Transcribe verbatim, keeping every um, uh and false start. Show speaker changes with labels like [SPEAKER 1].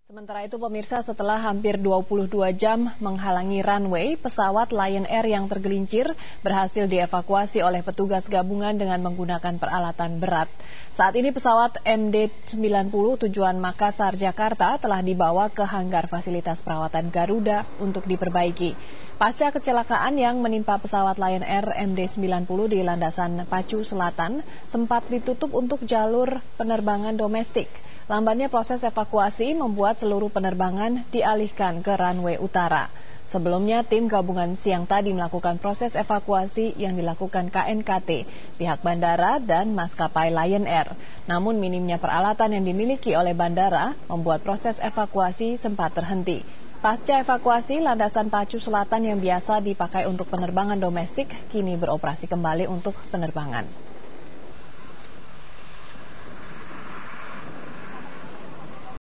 [SPEAKER 1] Sementara itu pemirsa, setelah hampir dua puluh dua jam menghalangi runway, pesawat Lion Air yang tergelincir berhasil dievakuasi oleh petugas gabungan dengan menggunakan peralatan berat. Saat ini pesawat M D sembilan puluh tujuan Makassar, Jakarta telah dibawa ke hanggar fasilitas perawatan Garuda untuk diperbaiki. Pasca kecelakaan yang menimpa pesawat Lion Air M D sembilan puluh di landasan Pacu Selatan sempat ditutup untuk jalur penerbangan domestik. Lambannya proses evakuasi membuat seluruh penerbangan dialihkan ke runway utara. Sebelumnya, tim gabungan siang tadi melakukan proses evakuasi yang dilakukan K N K T, pihak bandara, dan maskapai Lion Air. Namun minimnya peralatan yang dimiliki oleh bandara membuat proses evakuasi sempat terhenti. Pasca evakuasi, landasan Pacu Selatan yang biasa dipakai untuk penerbangan domestik kini beroperasi kembali untuk penerbangan.